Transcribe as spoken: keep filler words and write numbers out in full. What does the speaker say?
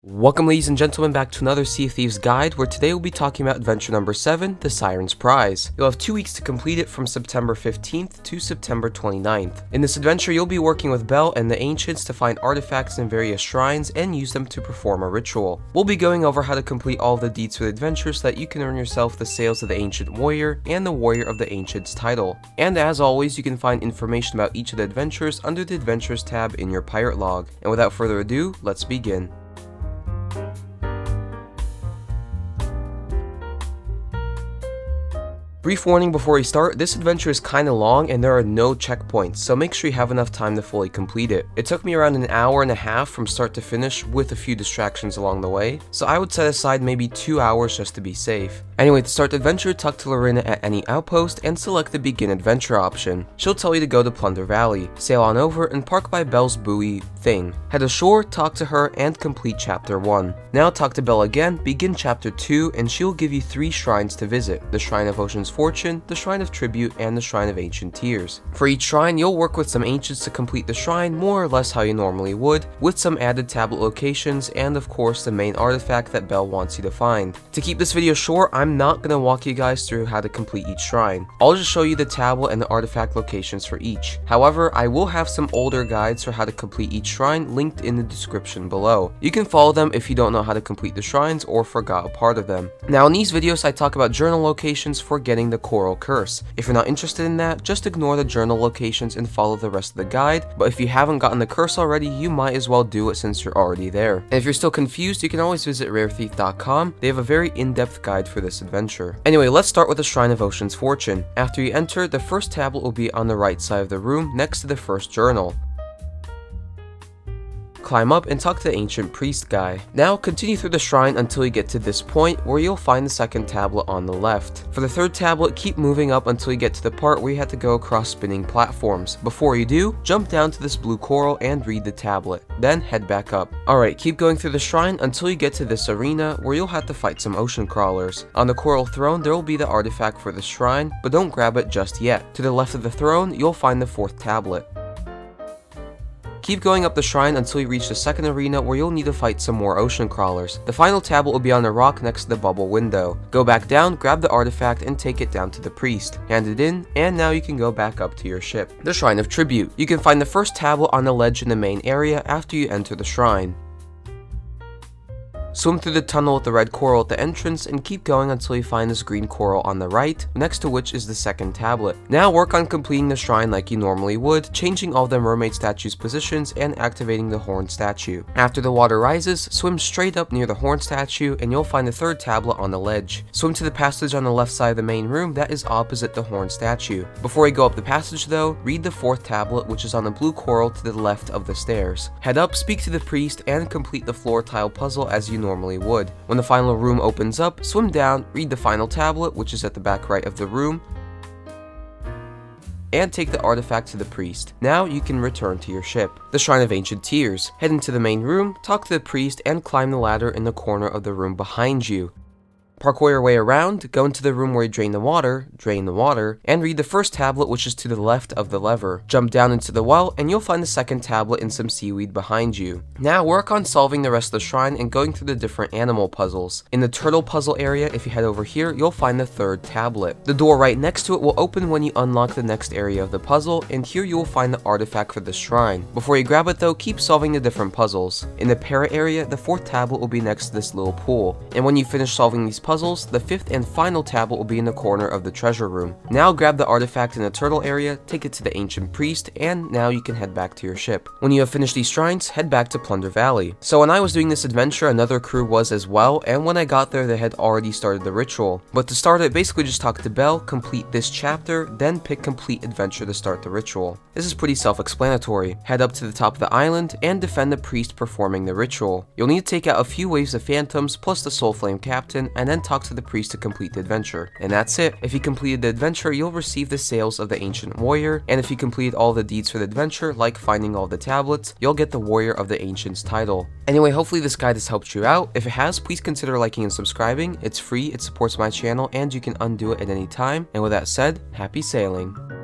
Welcome ladies and gentlemen back to another Sea of Thieves guide, where today we'll be talking about adventure number seven, the Siren's Prize. You'll have two weeks to complete it from September fifteenth to September twenty-ninth. In this adventure you'll be working with Belle and the Ancients to find artifacts in various shrines and use them to perform a ritual. We'll be going over how to complete all of the deeds for the adventure so that you can earn yourself the Sails of the Ancient Warrior and the Warrior of the Ancients title. And as always, you can find information about each of the adventures under the Adventures tab in your pirate log. And without further ado, let's begin. Brief warning before we start, this adventure is kinda long and there are no checkpoints, so make sure you have enough time to fully complete it. It took me around an hour and a half from start to finish with a few distractions along the way, so I would set aside maybe two hours just to be safe. Anyway, to start the adventure, talk to Lorena at any outpost and select the Begin Adventure option. She'll tell you to go to Plunder Valley, sail on over and park by Belle's buoy thing. Head ashore, talk to her, and complete chapter one. Now talk to Belle again, begin chapter two, and she'll give you three shrines to visit: the Shrine of Ocean's Fortune, the Shrine of Tribute, and the Shrine of Ancient Tears. For each shrine, you'll work with some ancients to complete the shrine more or less how you normally would, with some added tablet locations and of course the main artifact that Belle wants you to find. To keep this video short, I'm not going to walk you guys through how to complete each shrine. I'll just show you the tablet and the artifact locations for each. However, I will have some older guides for how to complete each shrine linked in the description below. You can follow them if you don't know how to complete the shrines or forgot a part of them. Now in these videos I talk about journal locations for getting the Coral Curse. If you're not interested in that, just ignore the journal locations and follow the rest of the guide, but if you haven't gotten the curse already, you might as well do it since you're already there. And if you're still confused, you can always visit rare thief dot com. They have a very in-depth guide for this adventure. Anyway, let's start with the Shrine of Ocean's Fortune. After you enter, the first tablet will be on the right side of the room next to the first journal. Climb up and talk to the ancient priest guy. Now continue through the shrine until you get to this point where you'll find the second tablet on the left. For the third tablet, keep moving up until you get to the part where you have to go across spinning platforms. Before you do, jump down to this blue coral and read the tablet, then head back up. Alright, keep going through the shrine until you get to this arena where you'll have to fight some ocean crawlers. On the coral throne, there will be the artifact for the shrine, but don't grab it just yet. To the left of the throne, you'll find the fourth tablet. Keep going up the shrine until you reach the second arena where you'll need to fight some more ocean crawlers. The final tablet will be on the rock next to the bubble window. Go back down, grab the artifact, and take it down to the priest. Hand it in, and now you can go back up to your ship. The Shrine of Tribute. You can find the first tablet on the ledge in the main area after you enter the shrine. Swim through the tunnel with the red coral at the entrance and keep going until you find this green coral on the right, next to which is the second tablet. Now work on completing the shrine like you normally would, changing all the mermaid statues' positions and activating the horn statue. After the water rises, swim straight up near the horn statue and you'll find the third tablet on the ledge. Swim to the passage on the left side of the main room that is opposite the horn statue. Before you go up the passage though, read the fourth tablet, which is on the blue coral to the left of the stairs. Head up, speak to the priest, and complete the floor tile puzzle as you normally would. When the final room opens up, swim down, read the final tablet, which is at the back right of the room, and take the artifact to the priest. Now you can return to your ship. The Shrine of Ancient Tears. Head into the main room, talk to the priest, and climb the ladder in the corner of the room behind you. Parkour your way around, go into the room where you drain the water, drain the water, and read the first tablet, which is to the left of the lever. Jump down into the well and you'll find the second tablet in some seaweed behind you. Now work on solving the rest of the shrine and going through the different animal puzzles. In the turtle puzzle area, if you head over here, you'll find the third tablet. The door right next to it will open when you unlock the next area of the puzzle, and here you will find the artifact for the shrine. Before you grab it though, keep solving the different puzzles. In the parrot area, the fourth tablet will be next to this little pool, and when you finish solving these puzzles, the fifth and final tablet will be in the corner of the treasure room. Now grab the artifact in the turtle area, take it to the ancient priest, and now you can head back to your ship. When you have finished these shrines, head back to Plunder Valley. So when I was doing this adventure, another crew was as well, and when I got there, they had already started the ritual. But to start it, basically just talk to Belle, complete this chapter, then pick complete adventure to start the ritual. This is pretty self-explanatory. Head up to the top of the island and defend the priest performing the ritual. You'll need to take out a few waves of phantoms plus the soul flame captain, and then talk to the priest to complete the adventure. And that's it. If you completed the adventure, you'll receive the Sails of the Ancient Warrior, and if you completed all the deeds for the adventure, like finding all the tablets, you'll get the Warrior of the Ancients title. Anyway, hopefully this guide has helped you out. If it has, please consider liking and subscribing. It's free, it supports my channel, and you can undo it at any time. And with that said, happy sailing.